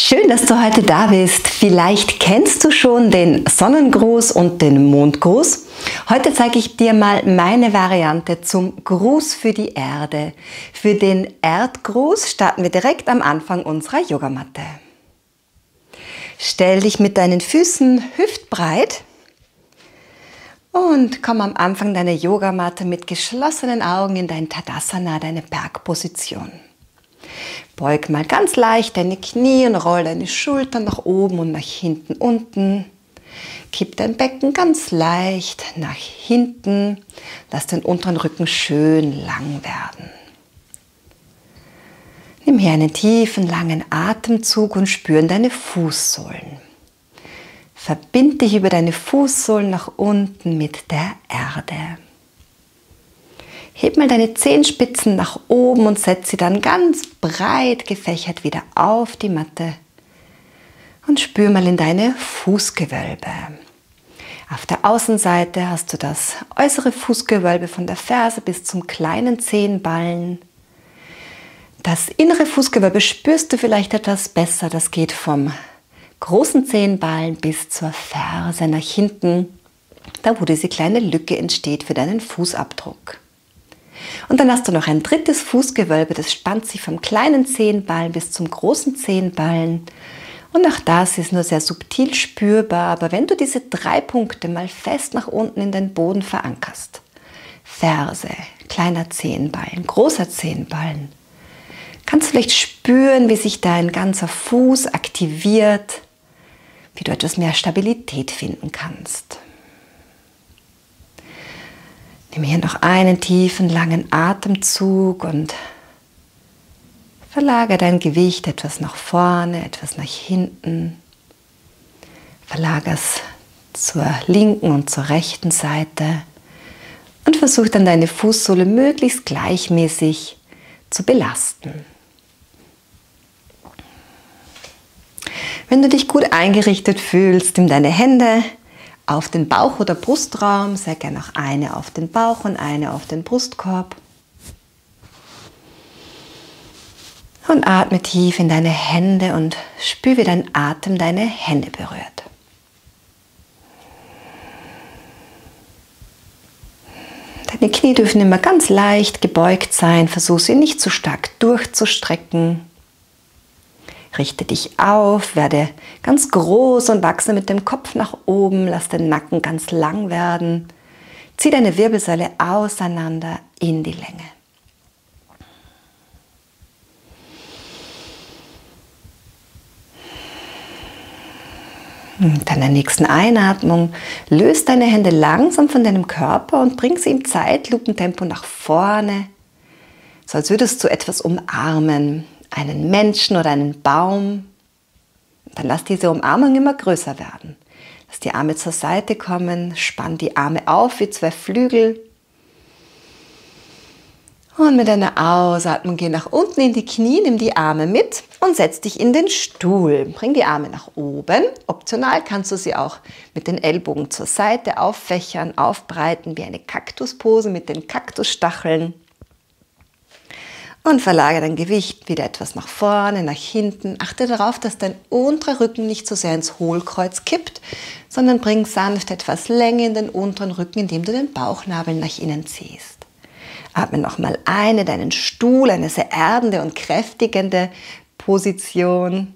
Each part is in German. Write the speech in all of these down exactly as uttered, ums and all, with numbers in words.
Schön, dass du heute da bist. Vielleicht kennst du schon den Sonnengruß und den Mondgruß. Heute zeige ich dir mal meine Variante zum Gruß für die Erde. Für den Erdgruß starten wir direkt am Anfang unserer Yogamatte. Stell dich mit deinen Füßen hüftbreit und komm am Anfang deiner Yogamatte mit geschlossenen Augen in dein Tadasana, deine Bergposition. Beug mal ganz leicht deine Knie und roll deine Schultern nach oben und nach hinten unten. Kipp dein Becken ganz leicht nach hinten. Lass den unteren Rücken schön lang werden. Nimm hier einen tiefen, langen Atemzug und spür in deine Fußsohlen. Verbind dich über deine Fußsohlen nach unten mit der Erde. Heb mal deine Zehenspitzen nach oben und setz sie dann ganz breit gefächert wieder auf die Matte. Und spür mal in deine Fußgewölbe. Auf der Außenseite hast du das äußere Fußgewölbe von der Ferse bis zum kleinen Zehenballen. Das innere Fußgewölbe spürst du vielleicht etwas besser. Das geht vom großen Zehenballen bis zur Ferse nach hinten, da wo diese kleine Lücke entsteht für deinen Fußabdruck. Und dann hast du noch ein drittes Fußgewölbe, das spannt sich vom kleinen Zehenballen bis zum großen Zehenballen. Und auch das ist nur sehr subtil spürbar, aber wenn du diese drei Punkte mal fest nach unten in den Boden verankerst, Ferse, kleiner Zehenballen, großer Zehenballen, kannst du vielleicht spüren, wie sich dein ganzer Fuß aktiviert, wie du etwas mehr Stabilität finden kannst. Nimm hier noch einen tiefen, langen Atemzug und verlagere dein Gewicht etwas nach vorne, etwas nach hinten. Verlagere es zur linken und zur rechten Seite und versuch dann deine Fußsohle möglichst gleichmäßig zu belasten. Wenn du dich gut eingerichtet fühlst, nimm deine Hände auf den Bauch- oder Brustraum, sehr gerne auch eine auf den Bauch und eine auf den Brustkorb. Und atme tief in deine Hände und spür, wie dein Atem deine Hände berührt. Deine Knie dürfen immer ganz leicht gebeugt sein, versuch sie nicht zu stark durchzustrecken. Richte dich auf, werde ganz groß und wachse mit dem Kopf nach oben, lass den Nacken ganz lang werden. Zieh deine Wirbelsäule auseinander in die Länge. Mit deiner nächsten Einatmung löst deine Hände langsam von deinem Körper und bring sie im Zeitlupentempo nach vorne, so als würdest du etwas umarmen. Einen Menschen oder einen Baum. Dann lass diese Umarmung immer größer werden. Lass die Arme zur Seite kommen, spann die Arme auf wie zwei Flügel. Und mit einer Ausatmung geh nach unten in die Knie, nimm die Arme mit und setz dich in den Stuhl. Bring die Arme nach oben. Optional kannst du sie auch mit den Ellbogen zur Seite auffächern, aufbreiten wie eine Kaktuspose mit den Kaktusstacheln. Und verlagere dein Gewicht wieder etwas nach vorne, nach hinten. Achte darauf, dass dein unterer Rücken nicht so sehr ins Hohlkreuz kippt, sondern bring sanft etwas Länge in den unteren Rücken, indem du den Bauchnabel nach innen ziehst. Atme nochmal ein in deinen Stuhl, eine sehr erdende und kräftigende Position.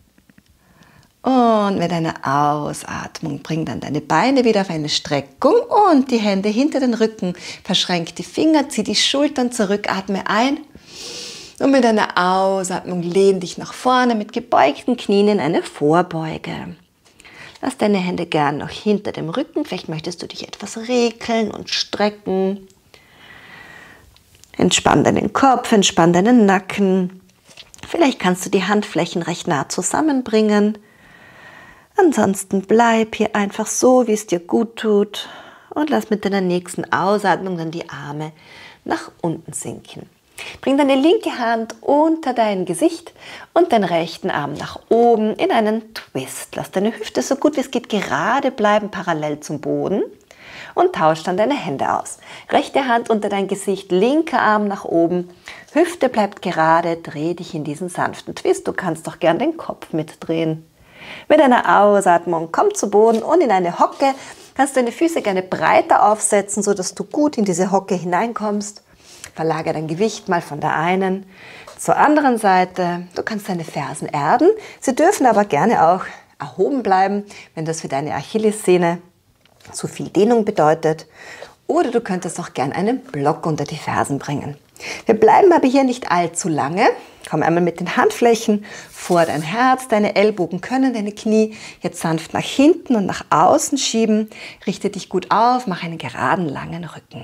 Und mit einer Ausatmung bring dann deine Beine wieder auf eine Streckung und die Hände hinter den Rücken. Verschränk die Finger, zieh die Schultern zurück, atme ein. Und mit einer Ausatmung lehn dich nach vorne mit gebeugten Knien in eine Vorbeuge. Lass deine Hände gern noch hinter dem Rücken. Vielleicht möchtest du dich etwas regeln und strecken. Entspann deinen Kopf, entspann deinen Nacken. Vielleicht kannst du die Handflächen recht nah zusammenbringen. Ansonsten bleib hier einfach so, wie es dir gut tut. Und lass mit deiner nächsten Ausatmung dann die Arme nach unten sinken. Bring deine linke Hand unter dein Gesicht und den rechten Arm nach oben in einen Twist. Lass deine Hüfte so gut wie es geht gerade bleiben, parallel zum Boden. und tausch dann deine Hände aus. Rechte Hand unter dein Gesicht, linker Arm nach oben, Hüfte bleibt gerade, dreh dich in diesen sanften Twist. Du kannst doch gern den Kopf mitdrehen. Mit einer Ausatmung komm zu Boden und in eine Hocke. Kannst deine Füße gerne breiter aufsetzen, sodass du gut in diese Hocke hineinkommst. Verlagere dein Gewicht mal von der einen zur anderen Seite. Du kannst deine Fersen erden. Sie dürfen aber gerne auch erhoben bleiben, wenn das für deine Achillessehne zu viel Dehnung bedeutet. Oder du könntest auch gerne einen Block unter die Fersen bringen. Wir bleiben aber hier nicht allzu lange. Komm einmal mit den Handflächen vor dein Herz. Deine Ellbogen können deine Knie jetzt sanft nach hinten und nach außen schieben. Richte dich gut auf, mach einen geraden, langen Rücken.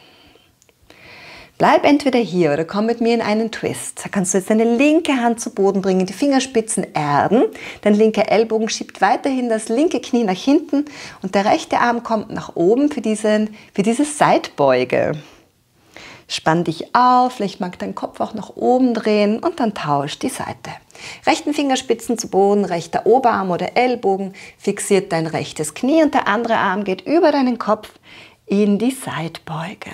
Bleib entweder hier oder komm mit mir in einen Twist. Da kannst du jetzt deine linke Hand zu Boden bringen, die Fingerspitzen erden. Dein linker Ellbogen schiebt weiterhin das linke Knie nach hinten und der rechte Arm kommt nach oben für, diesen, für diese Seitbeuge. Spann dich auf, vielleicht mag dein Kopf auch nach oben drehen und dann tausch die Seite. Rechten Fingerspitzen zu Boden, rechter Oberarm oder Ellbogen fixiert dein rechtes Knie und der andere Arm geht über deinen Kopf in die Seitbeuge.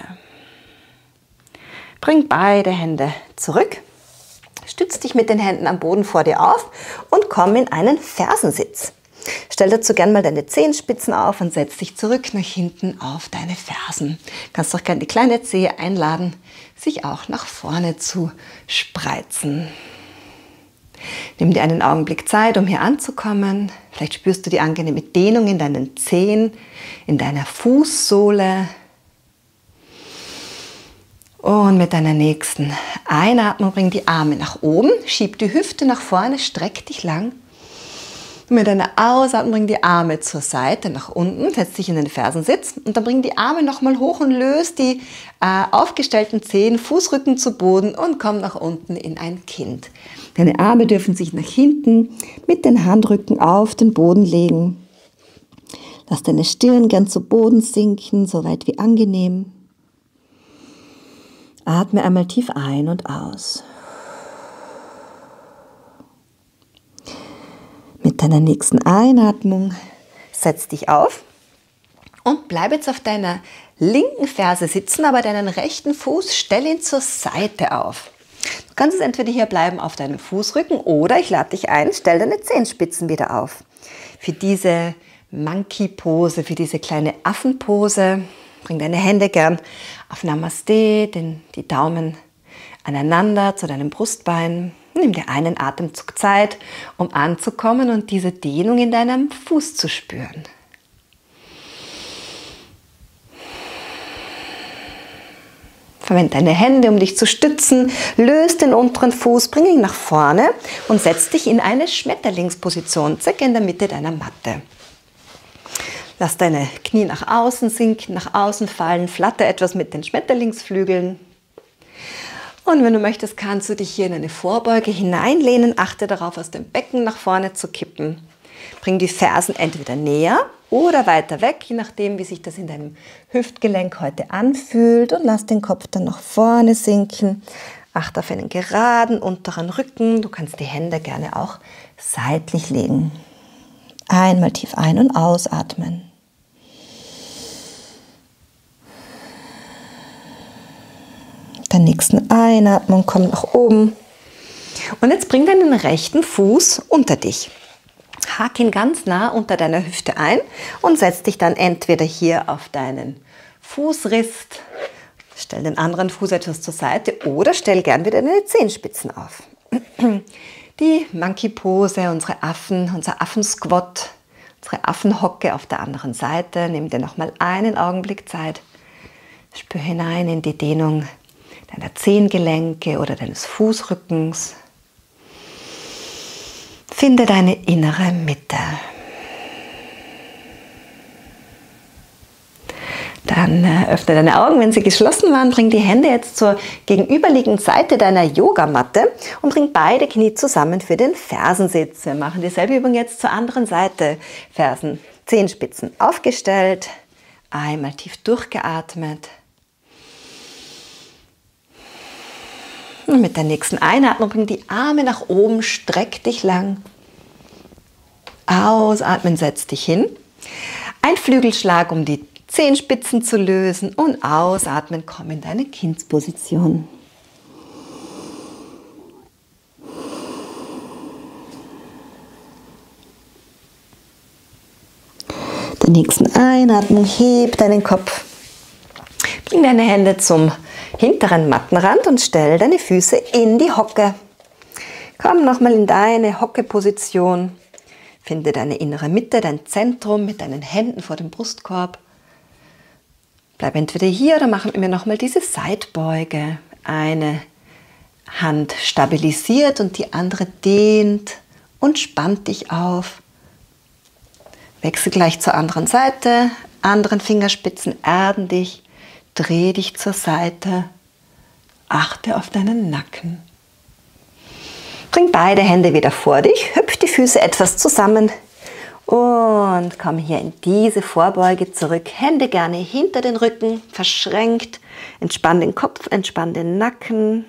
Bring beide Hände zurück, stütz dich mit den Händen am Boden vor dir auf und komm in einen Fersensitz. Stell dazu gerne mal deine Zehenspitzen auf und setz dich zurück nach hinten auf deine Fersen. Kannst auch gerne die kleine Zehe einladen, sich auch nach vorne zu spreizen. Nimm dir einen Augenblick Zeit, um hier anzukommen. Vielleicht spürst du die angenehme Dehnung in deinen Zehen, in deiner Fußsohle. Und mit deiner nächsten Einatmung bring die Arme nach oben, schieb die Hüfte nach vorne, streck dich lang. Mit deiner Ausatmung bring die Arme zur Seite nach unten, setz dich in den Fersensitz und dann bring die Arme nochmal hoch und löst die äh, aufgestellten Zehen, Fußrücken zu Boden und komm nach unten in ein Kind. Deine Arme dürfen sich nach hinten mit den Handrücken auf den Boden legen. Lass deine Stirn gern zu Boden sinken, so weit wie angenehm. Atme einmal tief ein und aus. Mit deiner nächsten Einatmung setz dich auf und bleib jetzt auf deiner linken Ferse sitzen, aber deinen rechten Fuß stell ihn zur Seite auf. Du kannst es entweder hier bleiben auf deinem Fußrücken oder ich lade dich ein, stell deine Zehenspitzen wieder auf. Für diese Monkey-Pose, für diese kleine Affenpose, bring deine Hände gern auf Namaste, den, die Daumen aneinander zu deinem Brustbein. Nimm dir einen Atemzug Zeit, um anzukommen und diese Dehnung in deinem Fuß zu spüren. Verwende deine Hände, um dich zu stützen. Löse den unteren Fuß, bring ihn nach vorne und setz dich in eine Schmetterlingsposition, circa in der Mitte deiner Matte. Lass deine Knie nach außen sinken, nach außen fallen, flatter etwas mit den Schmetterlingsflügeln. Und wenn du möchtest, kannst du dich hier in eine Vorbeuge hineinlehnen. Achte darauf, aus dem Becken nach vorne zu kippen. Bring die Fersen entweder näher oder weiter weg, je nachdem, wie sich das in deinem Hüftgelenk heute anfühlt. Und lass den Kopf dann nach vorne sinken. Achte auf einen geraden unteren Rücken. Du kannst die Hände gerne auch seitlich legen. Einmal tief ein- und ausatmen. Der nächsten Einatmung kommt nach oben. Und jetzt bring deinen rechten Fuß unter dich. Hak ihn ganz nah unter deiner Hüfte ein und setz dich dann entweder hier auf deinen Fußrist, stell den anderen Fuß etwas zur Seite oder stell gern wieder deine Zehenspitzen auf. Die Monkey-Pose, unsere Affen, unser Affensquat, unsere Affenhocke auf der anderen Seite. Nimm dir nochmal einen Augenblick Zeit. Spür hinein in die Dehnung deiner Zehengelenke oder deines Fußrückens. Finde deine innere Mitte. Dann öffne deine Augen, wenn sie geschlossen waren. Bring die Hände jetzt zur gegenüberliegenden Seite deiner Yogamatte und bring beide Knie zusammen für den Fersensitz. Wir machen dieselbe Übung jetzt zur anderen Seite. Fersen, Zehenspitzen aufgestellt. Einmal tief durchgeatmet. Und mit der nächsten Einatmung bring die Arme nach oben, streck dich lang. Ausatmen, setz dich hin. Ein Flügelschlag um die Zehenspitzen zu lösen und ausatmen, komm in deine Kindsposition. Der nächsten Einatmung, heb deinen Kopf. Bring deine Hände zum hinteren Mattenrand und stell deine Füße in die Hocke. Komm nochmal in deine Hockeposition. Finde deine innere Mitte, dein Zentrum mit deinen Händen vor dem Brustkorb. Bleib entweder hier oder machen wir nochmal diese Seitbeuge. Eine Hand stabilisiert und die andere dehnt und spannt dich auf. Wechsel gleich zur anderen Seite. Anderen Fingerspitzen erden dich. Dreh dich zur Seite. Achte auf deinen Nacken. Bring beide Hände wieder vor dich, hüpf die Füße etwas zusammen und komm hier in diese Vorbeuge zurück. Hände gerne hinter den Rücken, verschränkt. Entspann den Kopf, entspann den Nacken.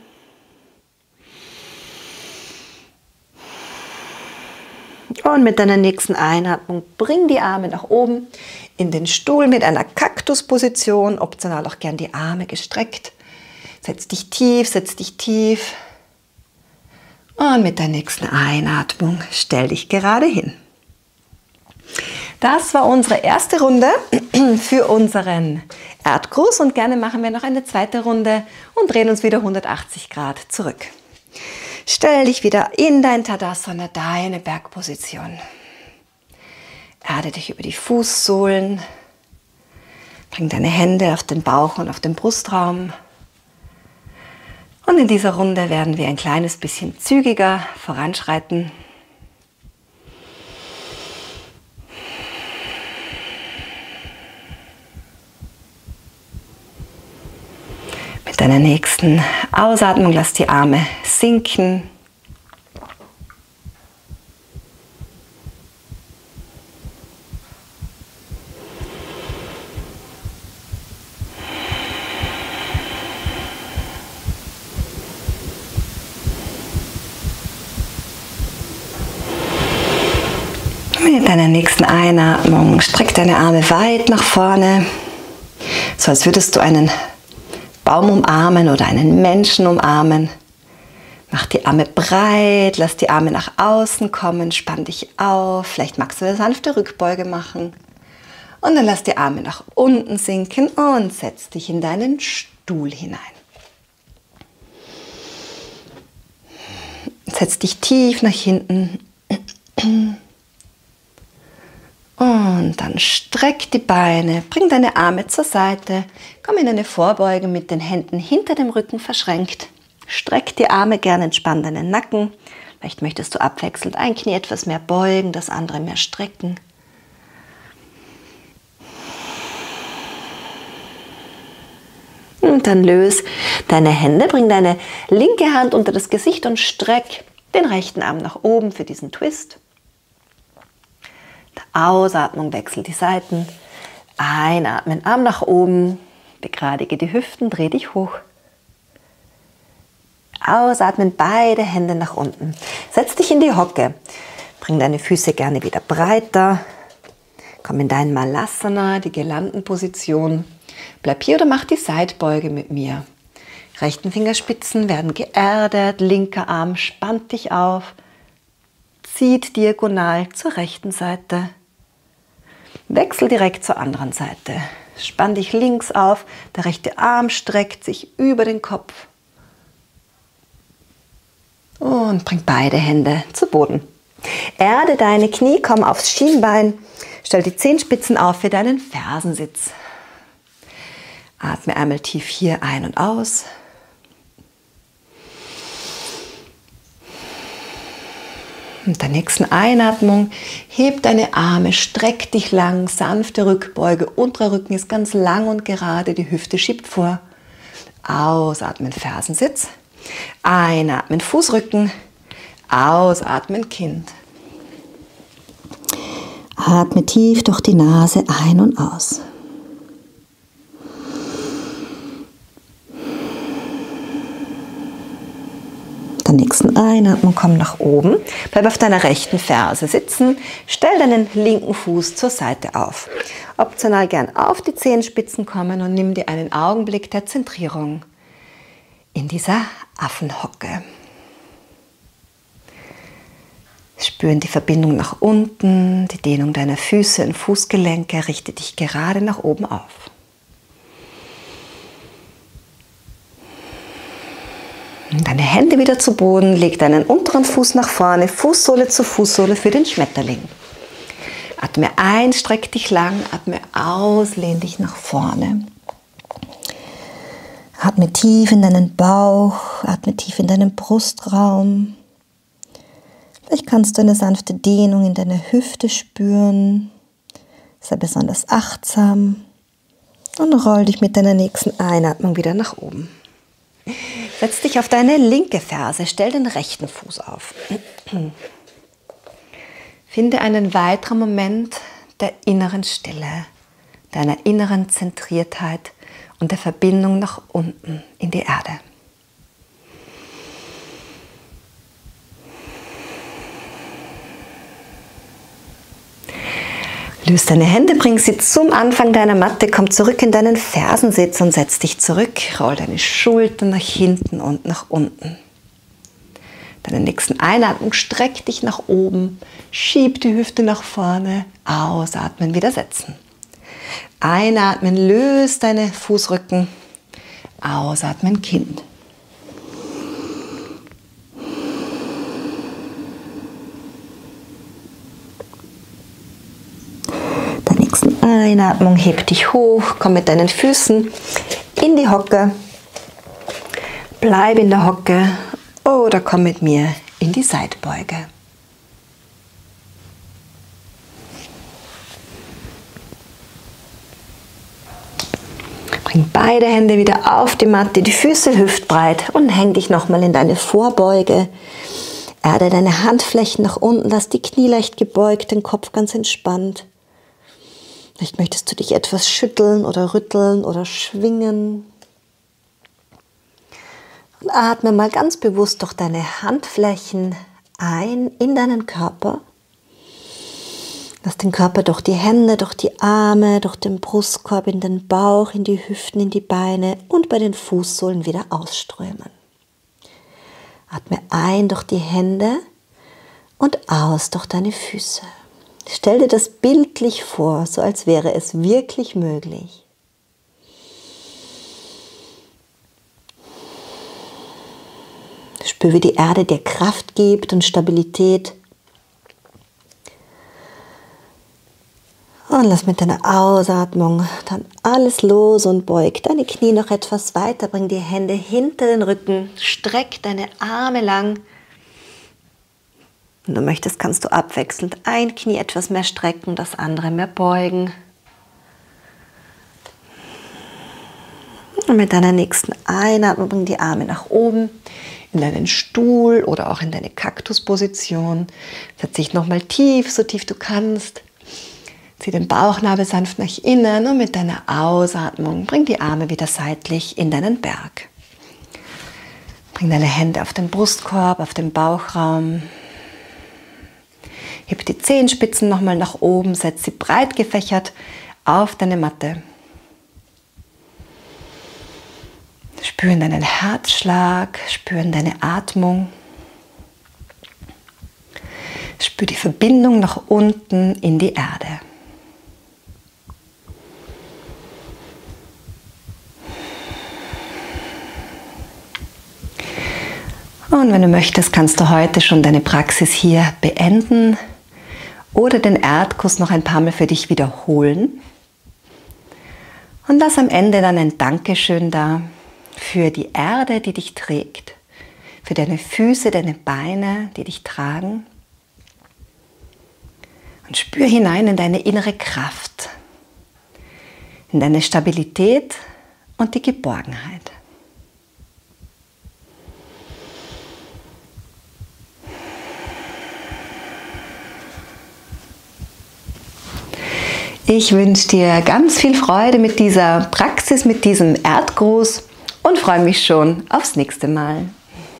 Und mit deiner nächsten Einatmung bring die Arme nach oben in den Stuhl mit einer Kaktusposition, optional auch gern die Arme gestreckt. Setz dich tief, setz dich tief. Und mit der nächsten Einatmung stell dich gerade hin. Das war unsere erste Runde für unseren Erdgruß und gerne machen wir noch eine zweite Runde und drehen uns wieder hundertachtzig Grad zurück. Stell dich wieder in dein Tadasana, deine Bergposition. Erde dich über die Fußsohlen. Bring deine Hände auf den Bauch und auf den Brustraum. Und in dieser Runde werden wir ein kleines bisschen zügiger voranschreiten. Mit deiner nächsten Ausatmung lass die Arme sinken. Mit deiner nächsten Einatmung streck deine Arme weit nach vorne, so als würdest du einen Baum umarmen oder einen Menschen umarmen. Mach die Arme breit, lass die Arme nach außen kommen, spann dich auf. Vielleicht magst du eine sanfte Rückbeuge machen. Und dann lass die Arme nach unten sinken und setz dich in deinen Stuhl hinein. Setz dich tief nach hinten. Und dann streck die Beine, bring deine Arme zur Seite, komm in eine Vorbeuge mit den Händen hinter dem Rücken verschränkt. Streck die Arme gerne, entspann deinen Nacken. Vielleicht möchtest du abwechselnd ein Knie etwas mehr beugen, das andere mehr strecken. Und dann löse deine Hände, bring deine linke Hand unter das Gesicht und streck den rechten Arm nach oben für diesen Twist. Ausatmung, wechsel die Seiten. Einatmen, Arm nach oben, begradige die Hüften, dreh dich hoch. Ausatmen, beide Hände nach unten. Setz dich in die Hocke. Bring deine Füße gerne wieder breiter. Komm in dein Malasana, die Girlandenposition. Bleib hier oder mach die Seitbeuge mit mir. Rechten Fingerspitzen werden geerdet, linker Arm spannt dich auf. Zieht diagonal zur rechten Seite. Wechsel direkt zur anderen Seite. Spann dich links auf, der rechte Arm streckt sich über den Kopf. Und bring beide Hände zu Boden. Erde deine Knie, komm aufs Schienbein, stell die Zehenspitzen auf für deinen Fersensitz. Atme einmal tief hier ein und aus. Mit der nächsten Einatmung heb deine Arme, streck dich lang, sanfte Rückbeuge, unterer Rücken ist ganz lang und gerade, die Hüfte schiebt vor. Ausatmen, Fersensitz. Einatmen, Fußrücken. Ausatmen, Kind. Atme tief durch die Nase ein und aus. der nächsten Einatmung komm nach oben. Bleib auf deiner rechten Ferse sitzen. Stell deinen linken Fuß zur Seite auf. Optional gern auf die Zehenspitzen kommen und nimm dir einen Augenblick der Zentrierung in dieser Affenhocke. Spüren die Verbindung nach unten, die Dehnung deiner Füße und Fußgelenke. Richte dich gerade nach oben auf. Deine Hände wieder zu Boden, leg deinen unteren Fuß nach vorne, Fußsohle zu Fußsohle für den Schmetterling. Atme ein, streck dich lang, atme aus, lehn dich nach vorne. Atme tief in deinen Bauch, atme tief in deinen Brustraum. Vielleicht kannst du eine sanfte Dehnung in deiner Hüfte spüren. Sei besonders achtsam und roll dich mit deiner nächsten Einatmung wieder nach oben. Setz dich auf deine linke Ferse, stell den rechten Fuß auf. Finde einen weiteren Moment der inneren Stille, deiner inneren Zentriertheit und der Verbindung nach unten in die Erde. Löse deine Hände, bring sie zum Anfang deiner Matte, komm zurück in deinen Fersensitz und setz dich zurück. Roll deine Schultern nach hinten und nach unten. Deine nächsten Einatmung, streck dich nach oben, schieb die Hüfte nach vorne, ausatmen, wieder setzen. Einatmen, löse deine Fußrücken, ausatmen, Kind. Einatmung, heb dich hoch, komm mit deinen Füßen in die Hocke, bleib in der Hocke oder komm mit mir in die Seitbeuge. Bring beide Hände wieder auf die Matte, die Füße hüftbreit und häng dich nochmal in deine Vorbeuge. Erde deine Handflächen nach unten, lass die Knie leicht gebeugt, den Kopf ganz entspannt. Vielleicht möchtest du dich etwas schütteln oder rütteln oder schwingen. Und atme mal ganz bewusst durch deine Handflächen ein in deinen Körper. Lass den Körper durch die Hände, durch die Arme, durch den Brustkorb, in den Bauch, in die Hüften, in die Beine und bei den Fußsohlen wieder ausströmen. Atme ein durch die Hände und aus durch deine Füße. Stell dir das bildlich vor, so als wäre es wirklich möglich. Spür, wie die Erde dir Kraft gibt und Stabilität. Und lass mit deiner Ausatmung dann alles los und beug deine Knie noch etwas weiter. Bring die Hände hinter den Rücken, streck deine Arme lang. Wenn du möchtest, kannst du abwechselnd ein Knie etwas mehr strecken, das andere mehr beugen. Und mit deiner nächsten Einatmung bring die Arme nach oben in deinen Stuhl oder auch in deine Kaktusposition. Setz dich nochmal tief, so tief du kannst. Zieh den Bauchnabel sanft nach innen und mit deiner Ausatmung bring die Arme wieder seitlich in deinen Berg. Bring deine Hände auf den Brustkorb, auf den Bauchraum. Heb die Zehenspitzen nochmal nach oben, setz sie breit gefächert auf deine Matte. Spüren deinen Herzschlag, spüren deine Atmung. Spür die Verbindung nach unten in die Erde. Und wenn du möchtest, kannst du heute schon deine Praxis hier beenden oder den Erdkuss noch ein paar Mal für dich wiederholen. Und lass am Ende dann ein Dankeschön da für die Erde, die dich trägt, für deine Füße, deine Beine, die dich tragen. Und spür hinein in deine innere Kraft, in deine Stabilität und die Geborgenheit. Ich wünsche dir ganz viel Freude mit dieser Praxis, mit diesem Erdgruß und freue mich schon aufs nächste Mal.